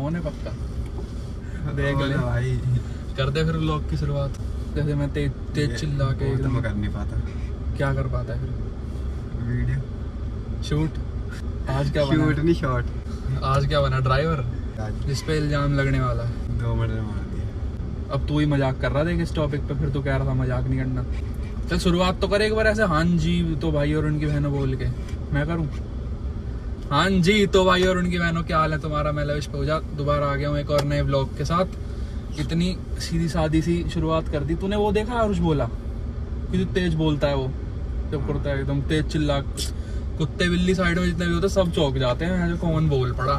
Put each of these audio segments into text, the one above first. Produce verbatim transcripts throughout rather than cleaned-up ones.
On है पक्का? देख ले भाई, कर दे फिर व्लॉग की शुरुआत। जैसे मैं तेज तेज चिल्ला के एकदम कर नहीं पाता। क्या कर पाता है फिर? Video shoot. आज क्या बना? शूट नहीं शॉट। आज क्या बना? ड्राइवर जिस पे इल्जाम लगने वाला है। दो मिनट मार दिया। अब तू ही मजाक कर रहा था इस टॉपिक पे, फिर तू कह रहा था मजाक नहीं करना। चल शुरुआत तो कर एक बार ऐसे, हाँ जी तो भाई और उनकी बहनों बोल के। मैं करूँ हाँ जी तो भाई और उनकी बहनों, क्या हाल है तुम्हारा? मैं लविश पूजा दोबारा आ गया हूँ एक और नए व्लॉग के साथ। इतनी सीधी सादी सी शुरुआत कर दी तूने। वो देखा आरुष बोला कि तेज बोलता है वो, जब करता है एकदम तेज चिल्ला, कुत्ते बिल्ली साइड में जितने भी होते सब चौंक जाते हैं। जो कौन बोल पड़ा।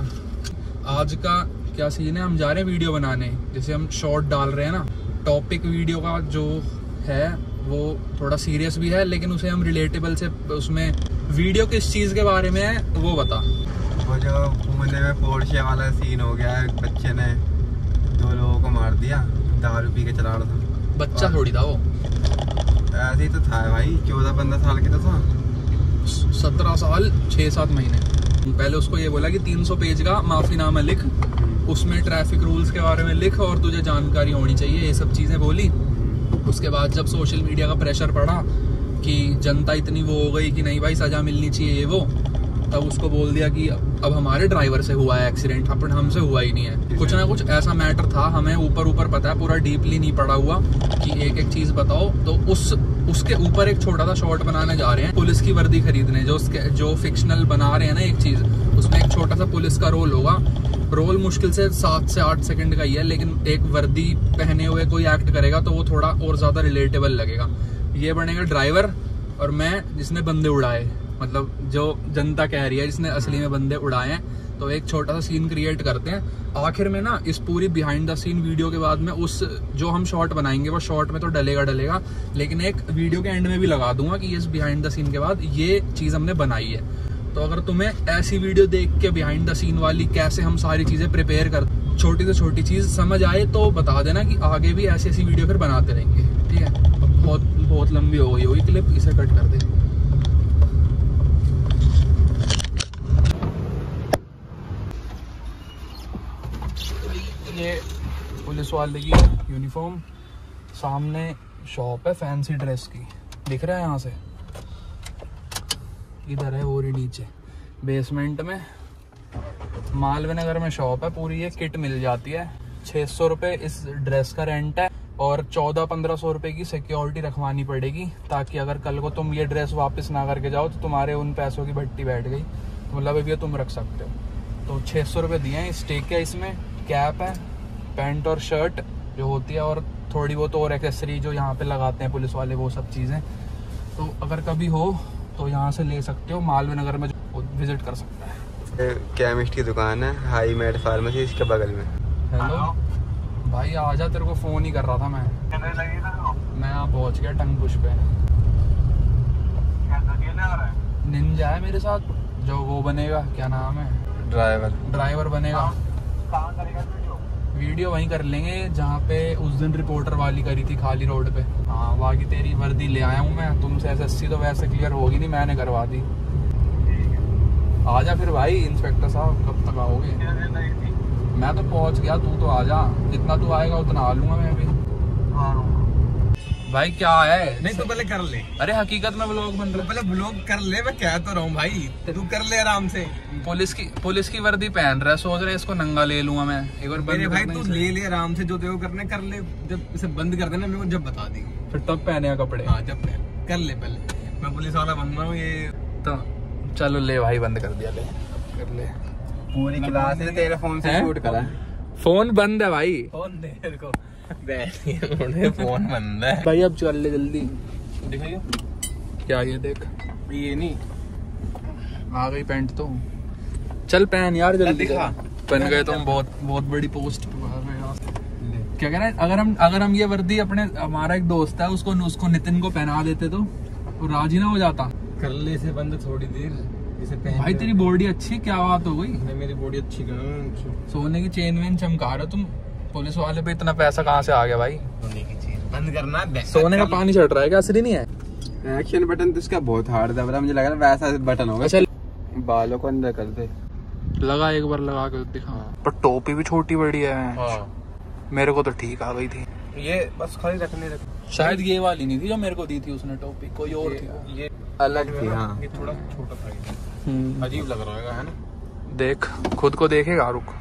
आज का क्या सीन है, हम जा रहे हैं वीडियो बनाने। जैसे हम शॉर्ट डाल रहे हैं ना, टॉपिक वीडियो का जो है वो थोड़ा सीरियस भी है, लेकिन उसे हम रिलेटेबल से, उसमें वीडियो किस चीज़ के बारे में है वो बता। वो जो पुणे में पोर्शे वाला सीन हो गया है, बच्चे ने दो लोगों को मार दिया, दारू पी के चला रहा था। बच्चा थोड़ी था वो, ऐसे ही तो था भाई, चौदह पंद्रह साल की तो था। सत्रह साल छः सात महीने। पहले उसको ये बोला कि तीन सौ पेज का माफीनामा लिख, उसमें ट्रैफिक रूल्स के बारे में लिख और तुझे जानकारी होनी चाहिए, ये सब चीज़ें बोली। उसके बाद जब सोशल मीडिया का प्रेशर पड़ा कि जनता इतनी वो हो गई कि नहीं भाई सजा मिलनी चाहिए ये वो, तब उसको बोल दिया कि अब हमारे ड्राइवर से हुआ है एक्सीडेंट, अपन हमसे हुआ ही नहीं है। कुछ ना कुछ ऐसा मैटर था, हमें ऊपर ऊपर पता है, पूरा डीपली नहीं पड़ा हुआ कि एक एक चीज़ बताओ। तो उस उसके ऊपर एक छोटा सा शॉर्ट बनाने जा रहे हैं, पुलिस की वर्दी खरीदने। जो उसके जो फिक्शनल बना रहे हैं ना एक चीज़, उसमें एक छोटा सा पुलिस का रोल होगा। रोल मुश्किल से सात से आठ सेकंड का ही है, लेकिन एक वर्दी पहने हुए कोई एक्ट करेगा तो वो थोड़ा और ज़्यादा रिलेटेबल लगेगा। ये बनेगा ड्राइवर और मैं जिसने बंदे उड़ाए, मतलब जो जनता कह रही है जिसने असली में बंदे उड़ाए हैं। तो एक छोटा सा सीन क्रिएट करते हैं। आखिर में ना इस पूरी बिहाइंड द सीन वीडियो के बाद में उस जो हम शॉर्ट बनाएंगे वो शॉर्ट में तो डलेगा डलेगा, लेकिन एक वीडियो के एंड में भी लगा दूंगा कि इस बिहाइंड द सीन के बाद ये चीज़ हमने बनाई है। तो अगर तुम्हें ऐसी वीडियो देख के बिहाइंड द सीन वाली कैसे हम सारी चीज़ें प्रिपेयर कर, छोटी से छोटी चीज़ समझ आए तो बता देना कि आगे भी ऐसी ऐसी वीडियो फिर बनाते रहेंगे। ठीक है, बहुत बहुत लंबी हो गई होगी क्लिप, इसे कट कर दे। ये पुलिस वाले की यूनिफॉर्म, सामने शॉप है फैंसी ड्रेस की, दिख रहा है यहाँ से। इधर है और नीचे बेसमेंट में मालवीय नगर में शॉप है पूरी। ये किट मिल जाती है, छः सौ रुपये इस ड्रेस का रेंट है और चौदह पंद्रह सौ रुपये की सिक्योरिटी रखवानी पड़ेगी, ताकि अगर कल को तुम ये ड्रेस वापस ना करके जाओ तो तुम्हारे उन पैसों की भट्टी बैठ गई, तो मतलब अभी तुम रख सकते हो। तो छः सौ रुपये दिए हैं। स्टेक है इसमें, कैप है, पैंट और शर्ट जो होती है, और थोड़ी बहुत और एक्सेसरी जो यहाँ पे लगाते हैं पुलिस वाले, वो सब चीज़ें। तो अगर कभी हो तो यहाँ से ले सकते हो, मालवीय नगर में विजिट कर सकता है। केमिस्ट की दुकान है, हाई मेड फार्मेसी, इसके बगल में। हेलो भाई, आजा, तेरे को फोन ही कर रहा था मैं। मैं यहाँ पहुँच गया टंगपुश पे। निंजा है मेरे साथ, जो वो बनेगा, क्या नाम है, ड्राइवर ड्राइवर बनेगा। वीडियो वहीं कर लेंगे जहाँ पे उस दिन रिपोर्टर वाली करी थी, खाली रोड पे। हाँ, बाकी तेरी वर्दी ले आया हूँ मैं, तुमसे एसएससी तो वैसे क्लियर होगी नहीं, मैंने करवा दी। आजा फिर भाई, इंस्पेक्टर साहब कब तक आओगे? मैं तो पहुँच गया, तू तो आजा, जितना तू आएगा उतना आ लूंगा मैं भी। भाई क्या है? नहीं तो पहले कर ले। अरे हकीकत में व्लॉग बन रहा है, पहले व्लॉग कर ले, मैं कह तो रहा हूँ भाई, तू कर ले आराम से। पुलिस की पुलिस की वर्दी पहन रहा है, सोच रहे इसको नंगा ले लूंगा मैं एक बार। मेरे भाई तू ले ले आराम से, जो तेरे को करना कर ले। जब इसे बंद कर देना मेरे को, जब बता दी फिर तब पहने कपड़े। हाँ जब पहन कर ले, पहले मैं पुलिस वाला बन रहा हूँ ये तो। चलो ले भाई, बंद कर दिया, ले कर ले। पूरी क्लास ने तेरे फोन से शूट करा। फोन बंद है भाई, फोन दे तेरे को। फोन बंद है भाई, अब चल ले जल्दी। दिखाइए क्या ये देख, ये नहीं आ गई पैंट तो। चल पहन यार जल्दी, दिखा। पहन गए तुम, बहुत बहुत बड़ी पोस्ट पे। क्या कह रहे हैं, अगर हम अगर हम ये वर्दी अपने, हमारा एक दोस्त है उसको उसको नितिन को पहना देते तो वो राजी ना हो जाता। कर ले से बंद थोड़ी देर, इसे पहन। भाई तेरी बॉडी अच्छी, क्या बात हो गई? मेरी बॉडी अच्छी कहाँ, सोने की चेन वेन चमका रहे हो तुम। पुलिस वाले पे इतना पैसा कहाँ से आ गया भाई? सोने की चेन बंद करना, सोने का पानी चढ़ रहा है क्या? असली नहीं है। एक्शन बटन तो इसका बहुत हार्ड दबा, मुझे लग रहा है वैसा बटन होगा। अच्छा, बालों को अंदर कर दे। लगा एक बार लगा के दिखा। पर टोपी भी छोटी बड़ी है। हाँ। मेरे को तो ठीक आ गई थी ये, बस खाली रखने रख। शायद ये वाली नहीं थी जो मेरे को दी थी उसने टोपी, कोई और थी। ये अलग थी। हाँ ये थोड़ा छोटा था, हम्म। अजीब लग रहा है, है ना। देख खुद को देखेगा, रुक।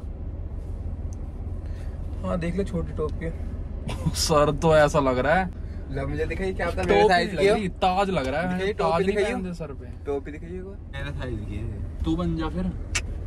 हाँ देख ले, छोटी टोपी। सर तो ऐसा लग रहा है, लग मुझे दिखाई क्या था, मेरे टोपी साइज लग की रही, ताज लग रहा है। दिखाइए, ताज टोपी नहीं दिखाइए। पहनते सर पे। टोपी दिखाइए मेरे साइज की है। तू बन जा फिर।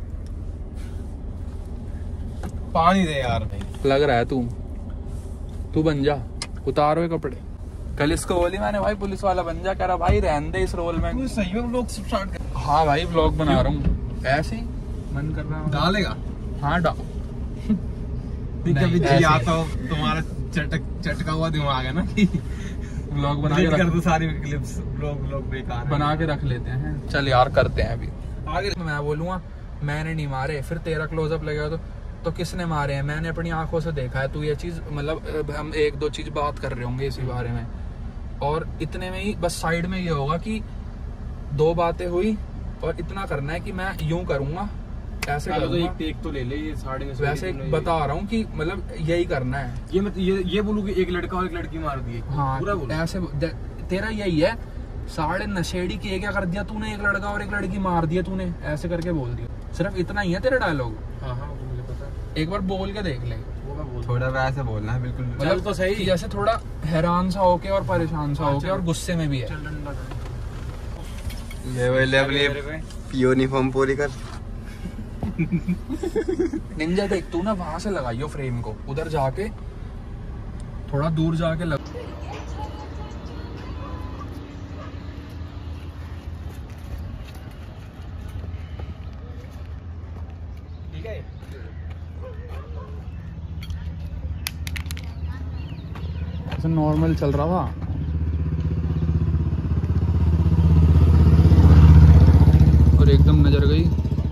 पानी दे यार। लग रहा है तू तू बन जा, उतारो ये कपड़े। कल इसको बोली मैंने, भाई पुलिस वाला बन जा। कह रहा भाई रहने दे इस रोल में। सही में व्लॉग स्टार्ट कर। हाँ भाई व्लॉग बना रहा हूँ, ऐसे ही मन कर रहा है। डालेगा? हाँ डाल। कभी ऐसे ही। आता हो तुम्हारा चटक चटका हुआ दिमाग है ना कि व्लॉग बना के कर रख, दो सारी क्लिप्स। व्लॉग व्लॉग बेकार है। बना के रख लेते हैं। चल यार करते हैं अभी आगे। मैं बोलूंगा मैंने नहीं मारे, फिर तेरा क्लोजअप लगेगा तो तो किसने मारे हैं? मैंने अपनी आंखों से देखा है। तू ये चीज मतलब हम एक दो चीज बात कर रहे होंगे इसी बारे में, और इतने में ही बस साइड में ये होगा कि दो बातें हुई और इतना करना है कि मैं यूं करूंगा, ऐसे तो करूंगा। एक टेक तो ले ले, ये साढ़े में से वैसे एक ले। बता रहा हूँ कि मतलब यही करना है। ये मत ये ये बोलूं कि एक लड़का और एक लड़की मार दिए। हाँ पूरा बोलूं। ऐसे दे- तेरा यही है, साढ़े नशेड़ी के क्या कर दिया तूने, एक लड़का और एक लड़की मार दिया तूने, ऐसे करके बोल दिया। सिर्फ इतना ही है तेरा डायलॉग। हाँ हाँ वो मुझे पता है। एक बार बोल के देख ले। वो मैं बोल थोड़ा वैसे बोलना है बिल्कुल। मतलब तो सही, जैसे थोड़ा हैरान सा होके और परेशान सा होके और गुस्से में भी है। चल डंडा ले वो ले अपनी यूनिफॉर्म पूरी कर। निंजा देख तू ना वहां से लगाइयो फ्रेम को, उधर जाके थोड़ा दूर जाके लग। ठीक है। ऐसे नॉर्मल चल रहा था, और एकदम नजर गई।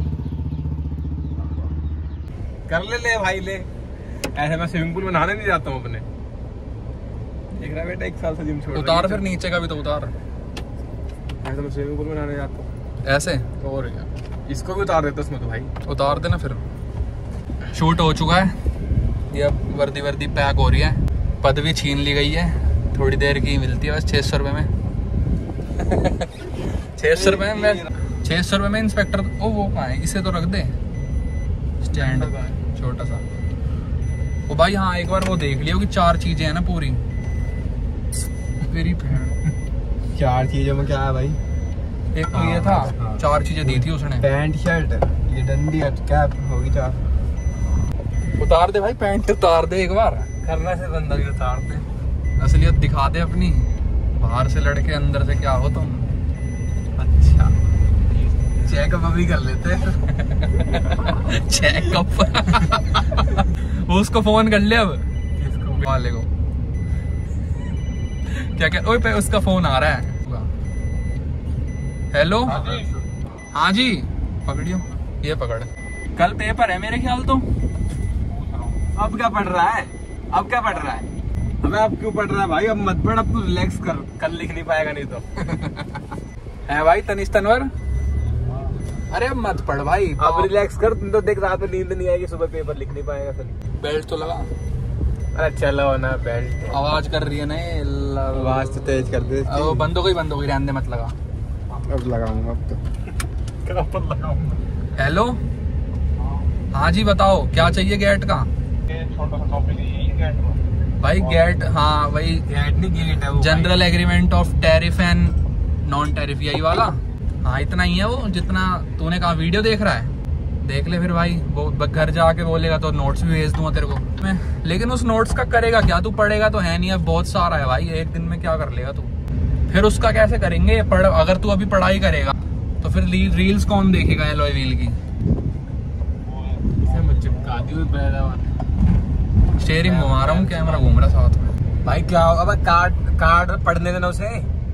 कर ले ले भाई ले। ऐसे मैं स्विमिंग पूल में नहाने नहीं जाता हूँ अपने। देख रहा है बेटा, एक साल से जिम छोड़ रहा उतार हूँ। फिर नीचे का भी तो उतार। ऐसे मैं स्विमिंग पूल में नहाने जाता हूँ। ऐसे तो और क्या, इसको भी उतार देता उसमें तो भाई। उतार देना फिर। शूट हो चुका है, ये अब वर्दी वर्दी पैक हो रही है, पदवी छीन ली गई है, थोड़ी देर की मिलती है बस छह सौ रुपये में। छह सौ रुपये में छह सौ रुपये में इंस्पेक्टर। ओ वो कहाँ है, इसे तो रख दे स्टैंड छोटा सा। ओ भाई हाँ एक बार वो देख लियो कि चार चीजें हैं ना पूरी। मेरी बहन, चार चीजों में क्या है भाई? एक तो ये था, हाँ। चार चीजें दी थी उसने। पैंट शर्ट, ये डंडी कैप होगी चार। उतार दे भाई पैंट, उतार दे एक बार। करना से बंदा भी उतार दे। असलियत दिखा दे अपनी, बाहर से लड़के अंदर से क्या हो तुम। अच्छा चेकअप अभी कर लेते हैं। चेकअप। उसको फोन कर ले अब, वाले को। क्या क्या ओए पे उसका फोन आ रहा है। हेलो हाँ जी, पकड़ियो, ये पकड़। कल पेपर है मेरे ख्याल तो। अब क्या पढ़ रहा है? अब क्या पढ़ रहा है? अबे अब क्यों पढ़ रहा है भाई? अब मत पढ़, अब तू रिलैक्स कर, कल लिख नहीं पाएगा नहीं तो। है भाई तनिष तनवर। अरे अब मत पढ़ भाई, अब रिलैक्स कर। तुम तो देख रात में नींद नहीं आएगी, सुबह पेपर लिख नहीं पाएगा फिर। बेल्ट तो लगा। अरे चलो ना, बेल्ट आवाज कर रही है ना ये, आवाज तो तेज कर दे। अब बंद हो गई, बंद हो गई, रहने दे, मत लगा। अब लगाऊंगा अब तो। लगाऊंगा। हेलो हाँ जी बताओ क्या चाहिए गेट का? छोटा सा टॉपिक है गेट। भाई गेट, हाँ वही गेट नहीं गेट है वो। General agreement of tariff and non tariff, यही वाला। हाँ इतना ही है वो, जितना तूने कहा। वीडियो देख रहा है, देख ले फिर भाई। वो घर जाके बोलेगा तो नोट्स भी भेज दूंगा तेरे को मैं। लेकिन उस नोट्स का करेगा क्या तू? पढ़ेगा तो है नहीं, अब बहुत सारा है भाई, एक दिन में क्या कर लेगा तू? फिर उसका कैसे करेंगे? पढ़, अगर तू अभी पढ़ाई करेगा तो फिर रील्स कौन देखेगा एलॉय व्हील की? चिपका दी स्टीयरिंग घुमा रहा हूँ, कैमरा घूम रहा साथ में। भाई क्या होगा? अब कार्ड कार्ड पढ़ने देना उसे।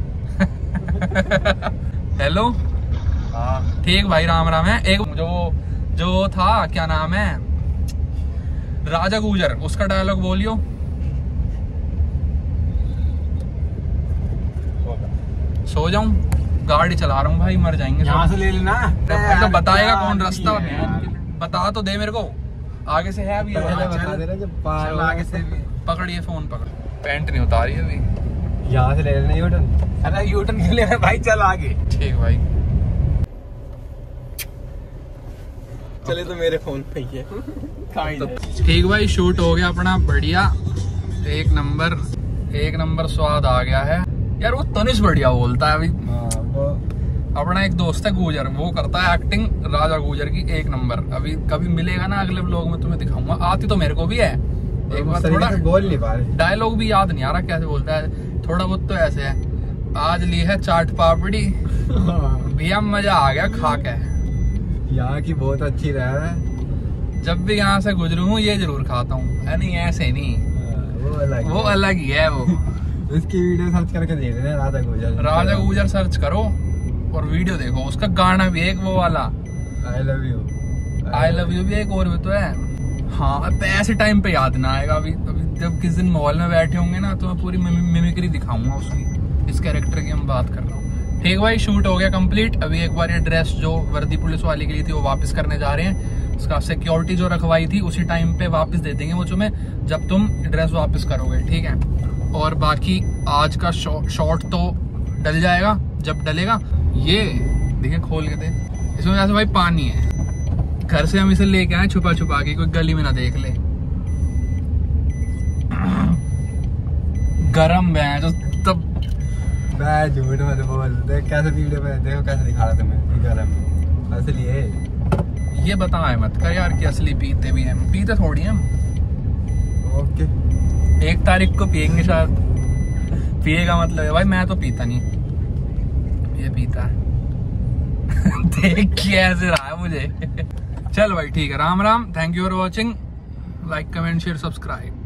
हेलो हाँ ठीक भाई, राम राम है। एक जो जो था क्या नाम है, राजा गुजर, उसका डायलॉग बोलियो। सो जाऊं? गाड़ी चला रहा हूँ भाई, मर जाएंगे यहाँ से ले लेना। भाई तो बताएगा कौन रास्ता, बता तो दे मेरे को। आगे से है अभी, बता दे रहा जब पार चल आगे से भी। पकड़िए फोन पकड़। पैंट नहीं उतारी अभी, यहाँ से ले लेना यूटर्न। अरे यूटर्न के लिए भाई चल आगे। ठीक भाई। चले तो मेरे फोन पे ही है। तो ठीक भाई, शूट हो गया अपना बढ़िया, एक नंबर एक नंबर स्वाद आ गया है यार। वो तनिष बढ़िया बोलता है अभी। हाँ, वो अपना एक दोस्त है गुजर, वो करता है एक्टिंग राजा गुजर की एक नंबर। अभी कभी मिलेगा ना अगले व्लॉग में तुम्हें दिखाऊंगा। आती तो मेरे को भी है, एक बार थोड़ा बोल नहीं पा रहे, डायलॉग भी याद नहीं आ रहा कैसे बोलता है, थोड़ा बहुत तो ऐसे है। आज ली है चाट पापड़ी भैया, मजा आ गया खा के। यहाँ की बहुत अच्छी रहा है। जब भी यहाँ से गुजरू हूँ ये जरूर खाता हूँ, नहीं ऐसे नहीं, वो अलग वो अलग ही है। वो उसकी वीडियो सर्च करके देख रहे हैं, राजा गुजर। राजा गुजर सर्च करो और वीडियो देखो, उसका गाना भी एक वो वाला I love you, I love you भी एक और भी तो है। हाँ अब ऐसे टाइम पे याद ना आएगा। अभी अभी जब किस दिन मॉल में बैठे होंगे ना तो मैं पूरी मिमिक्री दिखाऊंगा उसकी, इस कैरेक्टर की हम बात कर रहा हूँ। ठीक भाई, शूट हो गया कंप्लीट। अभी एक बार ये ड्रेस जो वर्दी पुलिस वाली के लिए थी वो वापस करने जा रहे हैं। उसका सिक्योरिटी जो रखवाई थी उसी टाइम पे वापस दे देंगे वो तुम्हें, जब तुम ड्रेस वापस करोगे, ठीक है। और बाकी आज का शॉट तो डल जाएगा जब डलेगा। ये देखिए खोल के दे, इसमें वैसे भाई पानी है। घर से हम इसे लेके आए छुपा छुपा के, कोई गली में ना देख ले। गरम है जो तब। मैं झूठ मत बोल, देख कैसे वीडियो में देखो कैसे दिखा रहा तुम्हें गरम असली है। ये बताए मत कर यार कि असली पीते भी हैं, पीते थोड़ी हम। ओके, एक तारीख को पियेंगे शायद। पिएगा मतलब है भाई, मैं तो पीता नहीं, ये पीता है। देख के ऐसे रहा है मुझे। चल भाई ठीक है, Ram Ram, thank you for watching, like comment share subscribe.